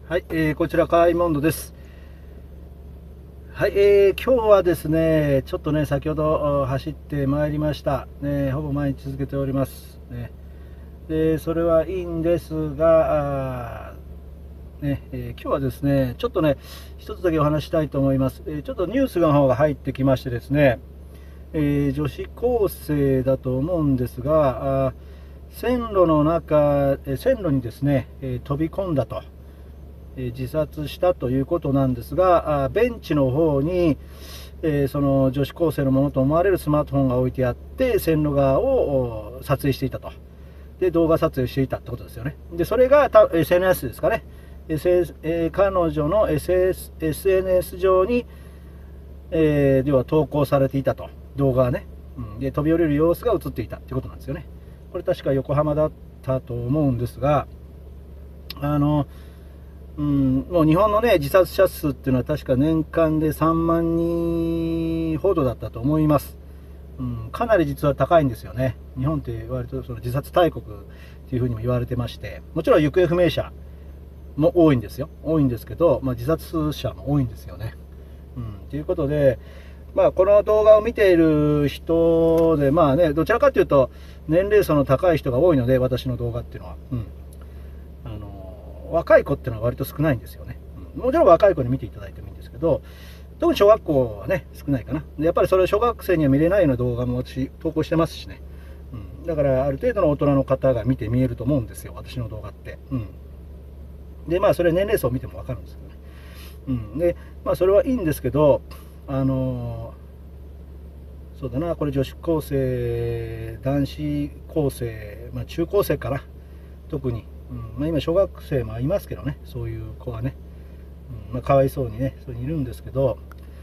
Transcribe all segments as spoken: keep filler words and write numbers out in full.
はい、えー、こちらカーイモンドです。はい、えー、今日はですね、ちょっとね、先ほど走ってまいりました。ね、ほぼ毎日続けております。ね、で、それはいいんですが、あーね、えー今日はですね、ちょっとね、一つだけお話したいと思います。えーちょっとニュースの方が入ってきましてですね、えー女子高生だと思うんですが、あー線路の中、えー線路にですね、えー飛び込んだと。自殺したということなんですが、ベンチの方に、えーその女子高生のものと思われるスマートフォンが置いてあって、線路側を撮影していたと。で、動画撮影していたってことですよね。で、それが エスエヌエス ですかね。えー彼女の エスエヌエス 上に、えー、要は投稿されていたと。動画がね。うん、で、飛び降りる様子が映っていたってことなんですよね。これ確か横浜だったと思うんですが、あの、うん、もう日本のね、自殺者数っていうのは確か年間でさんまんにんほどだったと思います。うん、かなり実は高いんですよね。日本って割とその自殺大国っていうふうにも言われてまして、もちろん行方不明者も多いんですよ。多いんですけど、まあ、自殺者も多いんですよね。うん、ということで、まあ、この動画を見ている人で、まあね、どちらかというと年齢層の高い人が多いので、私の動画っていうのは。うん、あの若い子っていうのは割と少ないんですよね。うん、もちろん若い子に見ていただいてもいいんですけど、特に小学校はね、少ないかな。でやっぱりそれ小学生には見れないような動画も私投稿してますしね。うん、だからある程度の大人の方が見て見えると思うんですよ、私の動画って。うん、でまあそれ年齢層を見ても分かるんですけどね。うん、でまあそれはいいんですけど、あのそうだな、これ女子高生、男子高生、まあ、中高生かな、特に、うんまあ、今小学生もいますけどね、そういう子がね、うんまあ、かわいそうにね、そうにいるんですけど、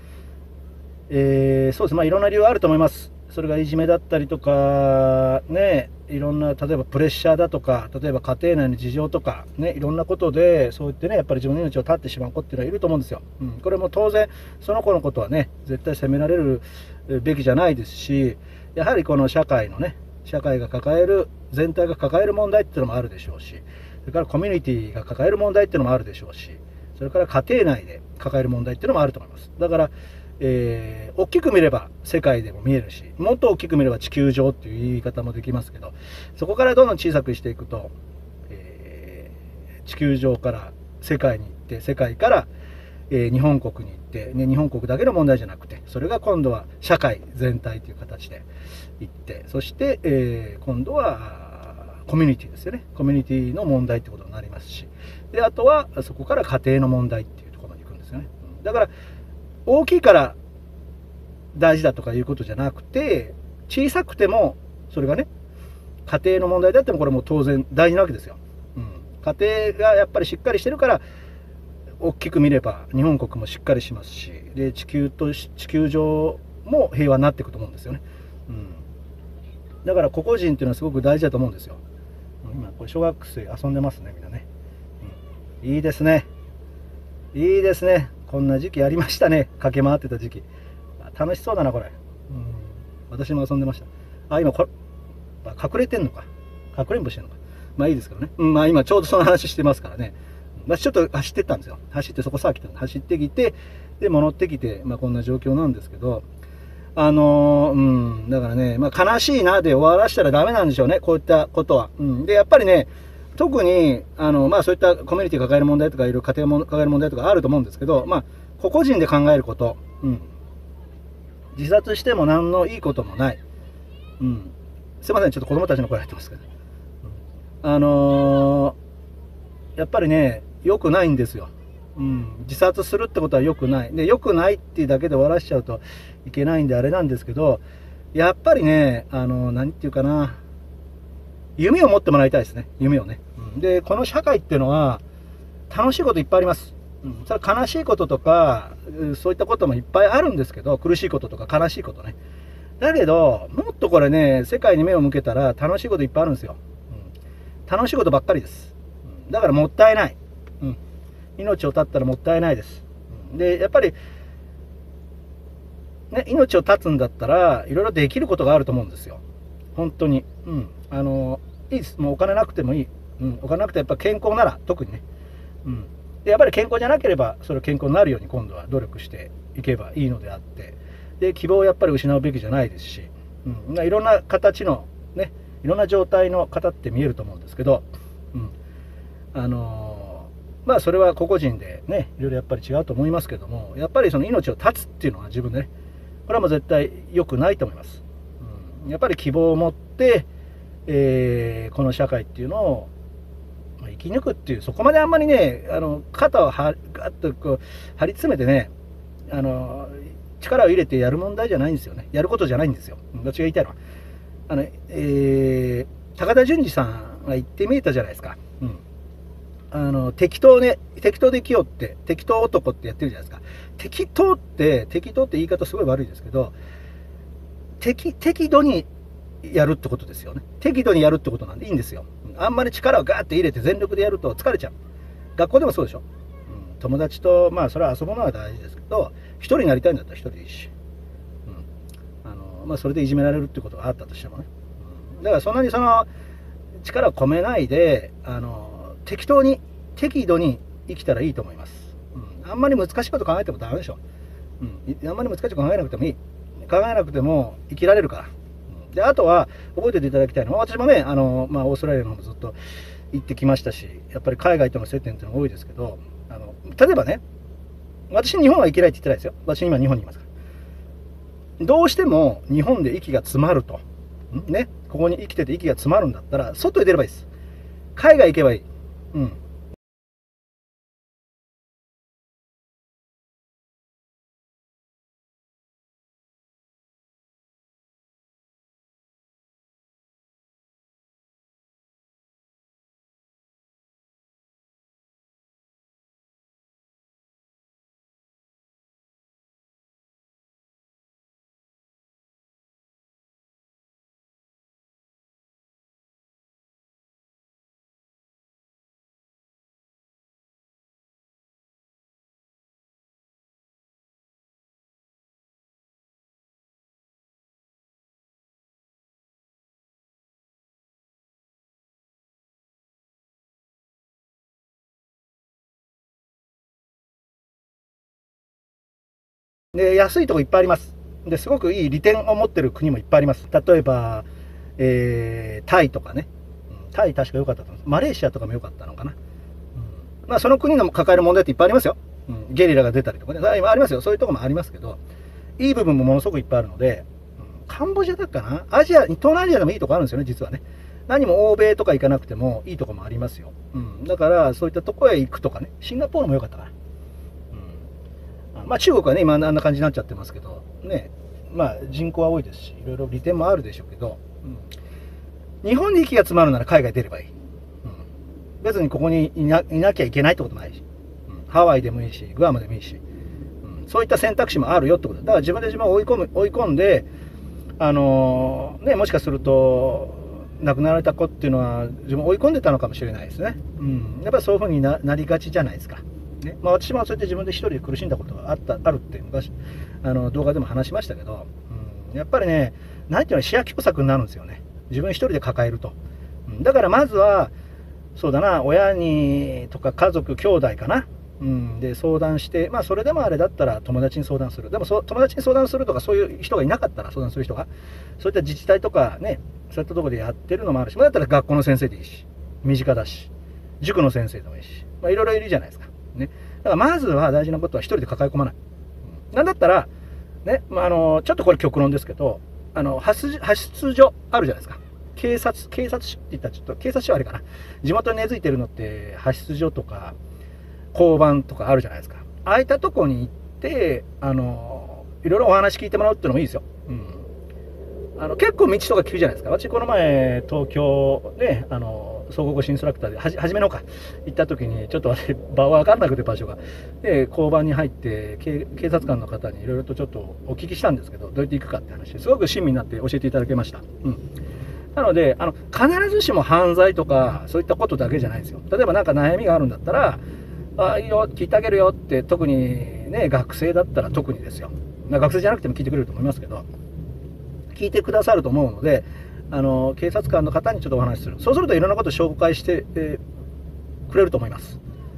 えー、そうです、まあいろんな理由あると思います。それがいじめだったりとかね、いろんな例えばプレッシャーだとか、例えば家庭内の事情とかね、いろんなことでそう言ってね、やっぱり自分の命を絶ってしまう子っていうのはいると思うんですよ。うん、これも当然その子のことはね、絶対責められるべきじゃないですし、やはりこの社会のね、社会が抱える、全体が抱える問題っていうのもあるでしょうし、それからコミュニティが抱える問題っていうのもあるでしょうし、それから家庭内で抱える問題っていうのもあると思います。だからえー、大きく見れば世界でも見えるし、もっと大きく見れば地球上っていう言い方もできますけど、そこからどんどん小さくしていくと、えー、地球上から世界に行って、世界から、えー、日本国に行って、ね、日本国だけの問題じゃなくて、それが今度は社会全体という形で行って、そして、えー、今度はコミュニティですよね。コミュニティの問題ってことになりますし、であとはそこから家庭の問題っていうところに行くんですよね。だから大きいから大事だとかいうことじゃなくて、小さくてもそれがね、家庭の問題であってもこれも当然大事なわけですよ。うん、家庭がやっぱりしっかりしてるから、大きく見れば日本国もしっかりしますし、で地球と地球上も平和になっていくと思うんですよね。うん、だから個々人っていうのはすごく大事だと思うんですよ。今これ小学生遊んでますね、みんなね。うん、いいですね、いいですね。こんな時期ありましたね、駆け回ってた時期。楽しそうだなこれ。うん、私も遊んでました。あ、今これ隠れてんのか、かくれんぼしてんのか、まあいいですけどね。うん、まあ今ちょうどその話してますからね。私ちょっと走ってったんですよ。走ってそこさあ来たんで走ってきて、で戻ってきて、まあこんな状況なんですけど、あのー、うん、だからね、まあ悲しいなで終わらせたらダメなんでしょうね、こういったことは。うん、でやっぱりね、特にあの、まあ、そういったコミュニティが抱える問題とかいる家庭も抱える問題とかあると思うんですけど、まあ、個々人で考えること、うん、自殺しても何のいいこともない。うん。すいません、ちょっと子供たちの声入ってますけど。うん、あのー、やっぱりね、良くないんですよ。うん。自殺するってことは良くない。で、良くないっていうだけで終わらしちゃうといけないんであれなんですけど、やっぱりね、あのー、何て言うかな、夢を持ってもらいたいですね。夢をね。うん、で、この社会っていうのは、楽しいこといっぱいあります。うん、それは悲しいこととか、そういったこともいっぱいあるんですけど、苦しいこととか悲しいことね。だけど、もっとこれね、世界に目を向けたら楽しいこといっぱいあるんですよ。うん、楽しいことばっかりです。うん、だからもったいない。うん、命を絶ったらもったいないです。うん、で、やっぱり、ね、命を絶つんだったら、いろいろできることがあると思うんですよ。本当に。うん。あの、いいです。もうお金なくてもいい。うん。お金なくてやっぱ健康なら、特にね。うん。 でやっぱり健康じゃなければそれを健康になるように今度は努力していけばいいのであって、で希望をやっぱり失うべきじゃないですし、うん、いろんな形のね、いろんな状態の方って見えると思うんですけど、うん、あのー、まあそれは個々人でねいろいろやっぱり違うと思いますけども、やっぱりその命を絶つっていうのは自分でね、これはもう絶対良くないと思います。うん、やっぱり希望を持って、えー、この社会っていうのを生き抜くっていう、そこまであんまりね、あの肩をはガッとこう張り詰めてね、あの力を入れてやる問題じゃないんですよね。やることじゃないんですよ。私が言いたいのは、あの、えー、高田純次さんが言ってみえたじゃないですか。うん、あの適当ね、適当で生きようって、適当男ってやってるじゃないですか。適当って適当って言い方すごい悪いですけど、適適度にやるってことですよね。適度にやるってことなんでいいんですよ。あんまり力をガーって入れて全力でやると疲れちゃう。学校でもそうでしょ。うん、友達とまあそれは遊ぶのは大事ですけど、一人になりたいんだったら一人でいいし、うん、あのまあそれでいじめられるってことがあったとしてもね、うん、だからそんなにその力を込めないで、あの適当に適度に生きたらいいと思います。うん、あんまり難しいこと考えてもダメでしょ。うん、あんまり難しいこと考えなくてもいい。考えなくても生きられるから。であとは覚えておいていただきたいのは、私もね、あの、まあ、オーストラリアの方もずっと行ってきましたし、やっぱり海外との接点っていうのが多いですけど、あの例えばね、私日本は行けないって言ってないですよ。私今日本にいますから。どうしても日本で息が詰まると、ね、ここに生きてて息が詰まるんだったら外へ出ればいいです。海外行けばいい。うん。で安いとこいっぱいあります。ですごくいい利点を持ってる国もいっぱいあります。例えば、えー、タイとかね、タイ確か良かったと思います。マレーシアとかも良かったのかな。うん、まあその国の抱える問題っていっぱいありますよ。うん、ゲリラが出たりとかね、ありますよ。そういうとこもありますけど、いい部分もものすごくいっぱいあるので、うん、カンボジアだっかな、アジア、東南アジアでもいいとこあるんですよね、実はね。何も欧米とか行かなくてもいいとこもありますよ。うん、だからそういったとこへ行くとかね、シンガポールも良かったかな。まあ、中国はね、今あんな感じになっちゃってますけど、ね、まあ、人口は多いですし、いろいろ利点もあるでしょうけど、うん、日本に息が詰まるなら海外出ればいい。うん、別にここにい な, いなきゃいけないってこともないし、うん、ハワイでもいいし、グアムでもいいし、うん、そういった選択肢もあるよってことだ。だから自分で自分を追い込む追い込んで、あのーね、もしかすると、亡くなられた子っていうのは自分を追い込んでたのかもしれないですね。うん、やっぱりそういうふうに な, なりがちじゃないですか。ね、まあ、私もそうやって自分で一人で苦しんだことがあったあるって昔あの動画でも話しましたけど、うん、やっぱりね、何ていうの、視野狭窄になるんですよね、自分一人で抱えると。うん、だからまずはそうだな、親にとか家族兄弟かな、うん、で相談して、まあそれでもあれだったら友達に相談する。でもそ友達に相談するとかそういう人がいなかったら、相談する人がそういった自治体とかね、そういったところでやってるのもあるし、まあ、だったら学校の先生でいいし、身近だし、塾の先生でもいいし、まあ、いろいろいるじゃないですか。ね、だからまずは大事なことは一人で抱え込まない。うん、なんだったら、ね、まあ、あのちょっとこれ極論ですけど、あの派出派出所あるじゃないですか。警察警察署って言ったらちょっと警察署はあれかな。地元に根付いてるのって派出所とか交番とかあるじゃないですか。ああいったとこに行ってあのいろいろお話聞いてもらうっていうのもいいですよ。うん、あの結構道とか聞くじゃないですか。私この前東京ね、あの総合インストラクターではじ初めのか行った時にちょっと私場分かんなくて、場所がで交番に入って警察官の方にいろいろとちょっとお聞きしたんですけど、どうやって行くかって話ですごく親身になって教えていただけました。うん、なのであの必ずしも犯罪とかそういったことだけじゃないんですよ。例えば何か悩みがあるんだったら、あ、いいよ聞いてあげるよって、特にね学生だったら特にですよ。学生じゃなくても聞いてくれると思いますけど、聞いてくださると思うので、あの警察官の方にちょっとお話しする。そうするといろんなことを紹介して、えー、くれると思います。はい、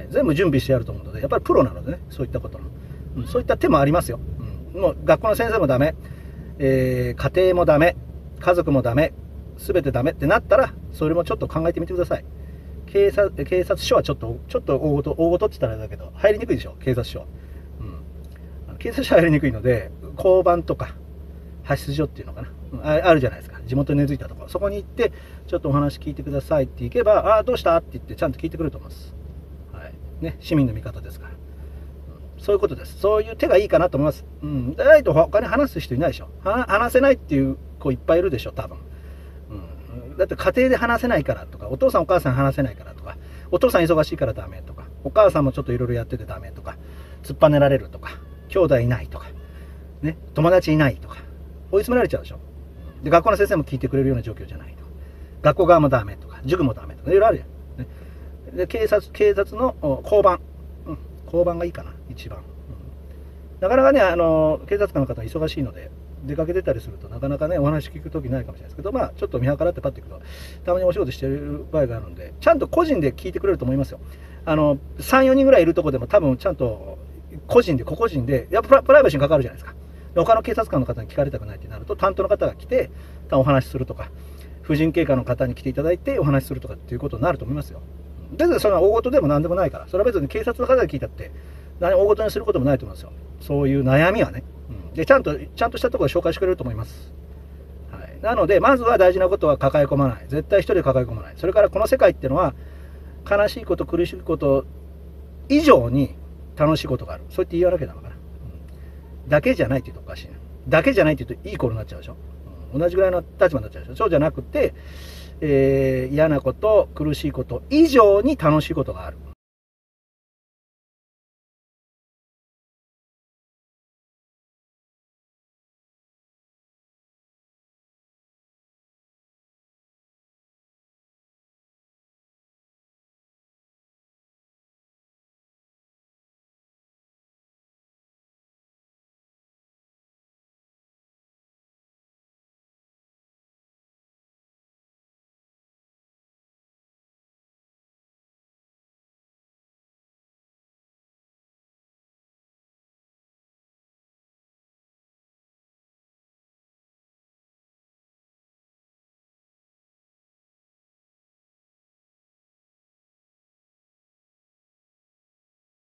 い、全部準備してやると思うので、やっぱりプロなのでね、そういったことの、うん、そういった手もありますよ。うん、もう学校の先生もダメ、えー、家庭もダメ、家族もダメ、全てダメってなったら、それもちょっと考えてみてください。警察、警察署はちょっと、ちょっと大ごと、大ごとって言ったらあれだけど、入りにくいでしょ、警察署は。うん、警察署は入りにくいので、交番とか、派出所っていうのかな、うん、あるじゃないですか、地元に根付いたところ、そこに行って、ちょっとお話聞いてくださいって行けば、ああ、どうしたって言って、ちゃんと聞いてくれると思います。はいね、市民の味方ですから。うん、そういうことです。そういう手がいいかなと思います。うん、でないと他に話す人いないでしょ。話せないっていう子いっぱいいるでしょ、多分。うん、だって家庭で話せないからとか、お父さんお母さん話せないからとか、お父さん忙しいからダメとか、お母さんもちょっといろいろやっててダメとか、突っぱねられるとか、兄弟いないとか、ね、友達いないとか、追い詰められちゃうでしょ。で、学校の先生も聞いてくれるような状況じゃないとか、学校側もダメとか、塾もダメとか、いろいろあるじゃん。ね、で、警察、警察の交番、うん、交番がいいかな、一番。うん、なかなかね、あの、警察官の方は忙しいので、出かけてたりするとなかなかねお話聞くときないかもしれないですけど、まあちょっと見計らってパッていくとたまにお仕事してる場合があるので、ちゃんと個人で聞いてくれると思いますよ。あのさんよにんぐらいいるとこでも多分ちゃんと個人で個々人でやっぱプライバシーに関わるじゃないですか。他の警察官の方に聞かれたくないってなると、担当の方が来てお話しするとか、婦人警官の方に来ていただいてお話しするとかっていうことになると思いますよ。別にそれは大事でも何でもないから、それは別に警察の方に聞いたって何大事にすることもないと思いますよ。そういう悩みはね、うん、でちゃんとちゃんとしたところで紹介してくれると思います。はい、なのでまずは大事なことは抱え込まない、絶対一人で抱え込まない。それからこの世界っていうのは悲しいこと苦しいこと以上に楽しいことがある、そうやって言わなきゃダメかな、うん、だけじゃないって言うとおかしいな。だけじゃないって言うといい子になっちゃうでしょ、うん、同じぐらいの立場になっちゃうでしょ。そうじゃなくて、えー、嫌なこと苦しいこと以上に楽しいことがある、